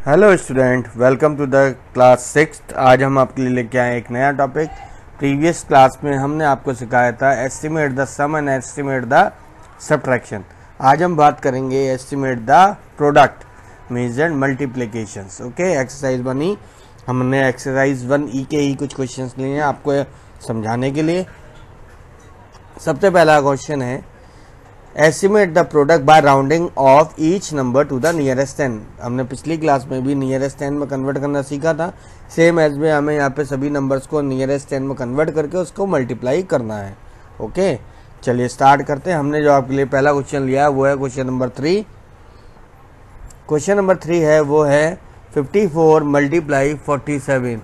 Hello student, welcome to the class 6। आज हम आपके लिए लेके आए एक नया टॉपिक। प्रीवियस क्लास में हमने आपको सिखाया था estimate the sum and estimate the subtraction. आज हम बात करेंगे estimate the product means and multiplications. Okay, exercise 1 हमने एक्सरसाइज 1 के ही कुछ क्वेश्चंस लिए हैं आपको समझाने के लिए। सबसे पहला क्वेश्चन है estimate the product by rounding off each number to the nearest 10। हमने पिछली क्लास में भी नियरेस्ट 10 में कन्वर्ट करना सीखा था। सेम एज में हमें यहाँ पे सभी नंबर्स को नियरेस्ट 10 में कन्वर्ट करके उसको मल्टीप्लाई करना है। ओके, चलिए स्टार्ट करते हैं। हमने जो आपके लिए पहला क्वेश्चन लिया है वो है क्वेश्चन नंबर 3। क्वेश्चन नंबर 3 है वो है 54 मल्टीप्लाई 47।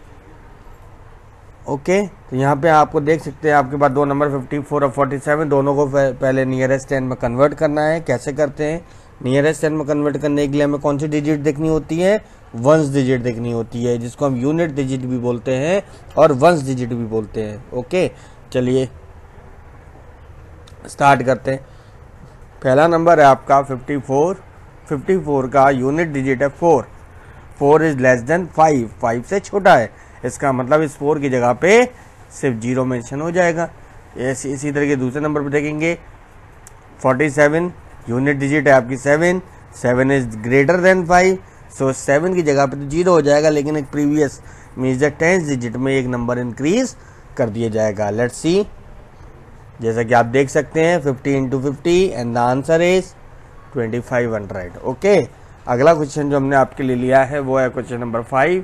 ओके, तो यहाँ पे आपको देख सकते हैं आपके पास दो नंबर 54 और 47 दोनों को पहले नियरेस्ट 10 में कन्वर्ट करना है। कैसे करते हैं? नियरेस्ट 10 में कन्वर्ट करने के लिए हमें कौन सी डिजिट देखनी होती है? वंस डिजिट देखनी होती है, जिसको हम यूनिट डिजिट भी बोलते हैं और वंस डिजिट भी बोलते हैं। ओके, चलिए स्टार्ट करते हैं। पहला नंबर है आपका 54। 54 का यूनिट डिजिट है 4। 4 इज लेस देन 5। 5 से छोटा है, इसका मतलब इस 4 की जगह पे सिर्फ 0 मेंशन हो जाएगा। इसी तरह के दूसरे नंबर पे देखेंगे 47 यूनिट डिजिट है आपकी 7। 7 इज ग्रेटर देन 5, सो 7 की जगह पे तो 0 हो जाएगा, लेकिन एक previous means the 10th digit में एक नंबर इंक्रीज कर दिया जाएगा। लेट्स सी, जैसा कि आप देख सकते हैं 50 into 50 and the answer is 2500। Okay, अगला क्वेश्चन जो हमने आपके लिए लिया है वो है क्वेश्चन नंबर 5।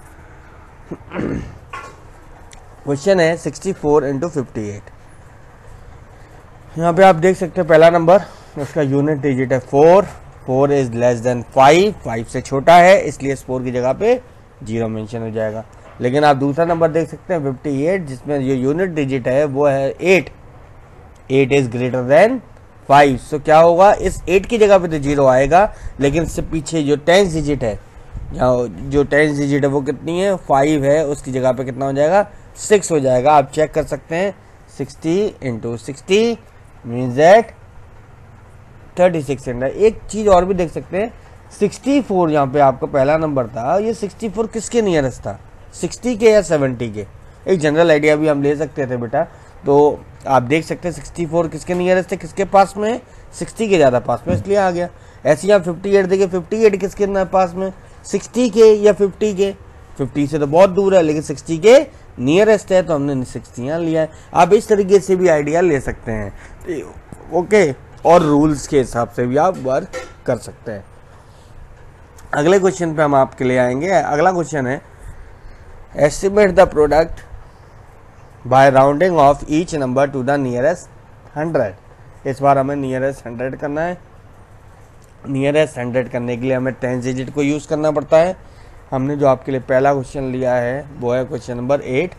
क्वेश्चन है 64 इंटू 58। यहाँ पे आप देख सकते हैं पहला नंबर उसका यूनिट डिजिट है 4। 4 इज लेस देन 5। 5 से छोटा है, इसलिए इस 4 की जगह पे 0 मेंशन हो जाएगा। लेकिन आप दूसरा नंबर देख सकते हैं 58, जिसमें ये यूनिट डिजिट है वो है 8। 8 इज ग्रेटर देन 5, सो क्या होगा? इस 8 की जगह पे तो 0 आएगा, लेकिन इससे पीछे जो 10th डिजिट है, जो 10th डिजिट है वो कितनी है? 5 है, उसकी जगह पे कितना हो जाएगा? 6 हो जाएगा। आप चेक कर सकते हैं 60 इंटू 60 मीन्स दैट 3600। एक चीज और भी देख सकते हैं 64 यहाँ पे आपका पहला नंबर था, ये 64 किसके नियरेस्ट था? 60 के या 70 के? एक जनरल आइडिया भी हम ले सकते थे बेटा। तो आप देख सकते हैं 64 किसके नियरेस्ट है, किसके पास में है? 60 के ज़्यादा पास में, इसलिए आ गया। ऐसे ही आप 58 देखिए, 58 किसके पास में? 60 के या 50 के? 50 से तो बहुत दूर है, लेकिन 60 के नियरेस्ट है, तो हमने 60 यहाँ लिया है। आप इस तरीके से भी आइडिया ले सकते हैं। ओके, और रूल्स के हिसाब से भी आप वर्क कर सकते हैं। अगले क्वेश्चन पे हम आपके लिए आएंगे। अगला क्वेश्चन है estimate the product by rounding off each number to the nearest 100। इस बार हमें नियरेस्ट 100 करना है। नियरेस्ट 100 करने के लिए हमें 10th डिजिट को यूज़ करना पड़ता है। हमने जो आपके लिए पहला क्वेश्चन लिया है वो है क्वेश्चन नंबर 8।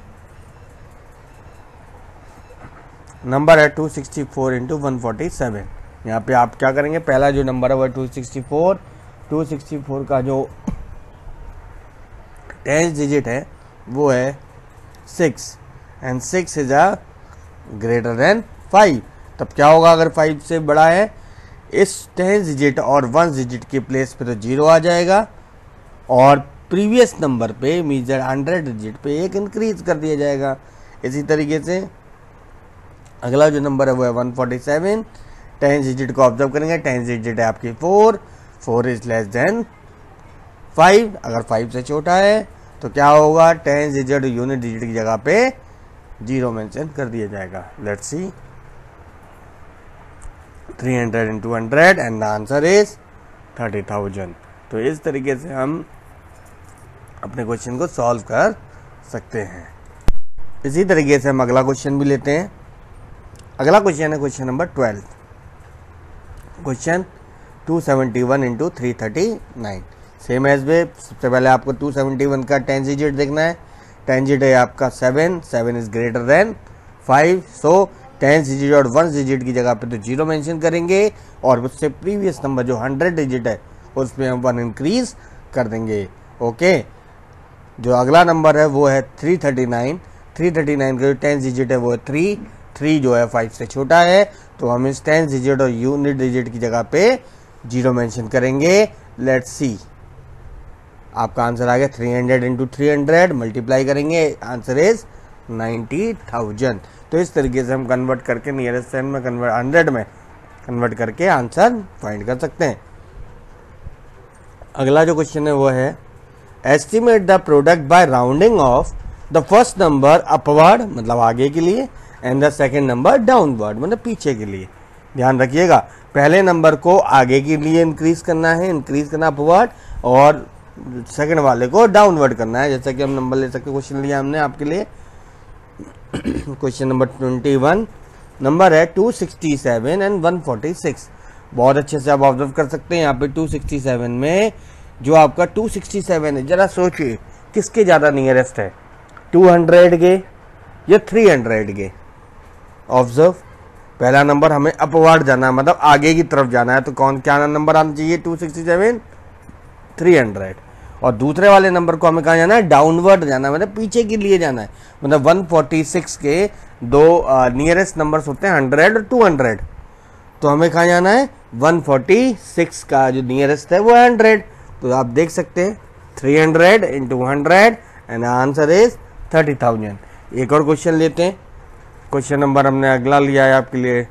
नंबर है 264 इंटू 147। यहाँ पे आप क्या करेंगे? पहला जो नंबर है वो है 264। 264 का जो 10th डिजिट है वो है 6 and 6 is a greater than 5। तब क्या होगा अगर 5 से बड़ा है? इस 10th डिजिट और 1st डिजिट के प्लेस पे तो 0 आ जाएगा, और प्रीवियस नंबर पे मीन्स 100 डिजिट पे एक इंक्रीज कर दिया जाएगा। इसी तरीके से अगला जो नंबर है वो है 147। 10th डिजिट को ऑब्जर्व करेंगे, 10th डिजिट है आपकी 4। 4 इज लेस देन 5। अगर 5 से छोटा है तो क्या होगा? 10th डिजिट यूनिट डिजिट की जगह पे 0 मेंशन कर दिया जाएगा। Let's see, 300 into 100 and the answer is 30,000। तो इस तरीके से हम अपने क्वेश्चन को सॉल्व कर सकते हैं। इसी तरीके से हम अगला क्वेश्चन भी लेते हैं। अगला क्वेश्चन है question number 12। Question 271 into 339। Same as way, सबसे पहले आपको 271 का 10th डिजिट देखना है। 10th डिजिट है आपका 7। 7 is greater than 5, so 10th digit और 1st डिजिट की जगह पे तो 0 मेंशन करेंगे, और उससे प्रीवियस नंबर जो 100 डिजिट है उसमें हम 1 इंक्रीज कर देंगे। ओके, जो अगला नंबर है वो है 339। 339 का जो 10th डिजिट है वो है 3। 3 जो है 5 से छोटा है, तो हम इस 10th डिजिट और यूनिट डिजिट की जगह पे 0 मेंशन करेंगे। लेट्स सी, आपका आंसर आ गया 300 इंटू 300 मल्टीप्लाई करेंगे, आंसर इज 90,000। तो इस तरीके से हम कन्वर्ट करके नियरेस्ट 10 में कन्वर्ट 100 में कन्वर्ट करके आंसर फाइंड कर सकते हैं। अगला जो क्वेश्चन है वो है estimate the product by rounding off the first number upward मतलब आगे के लिए and the second number downward मतलब पीछे के लिए। ध्यान रखिएगा, पहले नंबर को आगे के लिए इंक्रीज करना अपवर्ड, और सेकंड वाले को डाउनवर्ड करना है। जैसा कि हम नंबर ले सकते, क्वेश्चन लिया हमने आपके लिए क्वेश्चन नंबर 21, नंबर है 267 एंड 146। बहुत अच्छे से आप ऑब्जर्व कर सकते हैं यहाँ पे 267 में जो आपका 267 है, जरा सोचिए किसके ज़्यादा नियरेस्ट है, 200 के या 300 के। ऑब्जर्व, पहला नंबर हमें अपवर्ड जाना है मतलब आगे की तरफ जाना है, तो कौन क्या नंबर आना चाहिए 267 300, और दूसरे वाले नंबर को हमें कहाँ जाना है, डाउनवर्ड जाना है मतलब पीछे के लिए जाना है। मतलब 146 के दो नियरेस्ट नंबर्स होते हैं 100 और 200, तो हमें कहाँ जाना है 146 का जो नियरेस्ट है वो 100। तो आप देख सकते हैं 300 इंटू 100 एंड आंसर इज 30,000। एक और क्वेश्चन लेते हैं, क्वेश्चन नंबर हमने अगला लिया है आपके लिए।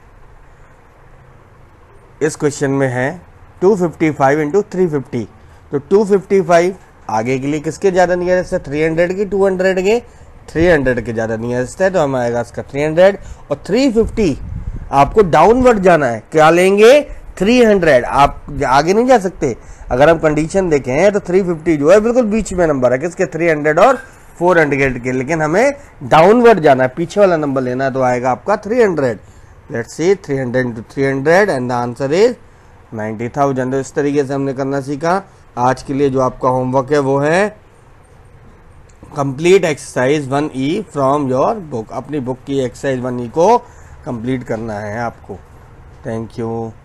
इस क्वेश्चन में है 255 इंटू 350। तो 255 आगे के लिए किसके ज़्यादा नियरेस्ट है, 300 की 200 के 300 के ज़्यादा नियरेस्ट है, तो हमें आएगा इसका 300। और 350 आपको डाउनवर्ड जाना है, क्या लेंगे 300, आप आगे नहीं जा सकते। अगर हम कंडीशन देखें तो 350 जो है बिल्कुल बीच में नंबर है किसके, 300 और 400 के, लेकिन हमें डाउनवर्ड जाना है, पीछे वाला नंबर लेना है, तो आएगा आपका 300। Let's see 300 into 300 and the answer is 90,000। तो इस तरीके से हमने करना सीखा। आज के लिए जो आपका होमवर्क है वो है complete exercise 1E from your book. अपनी बुक की एक्सरसाइज 1E को कंप्लीट करना है आपको। Thank you.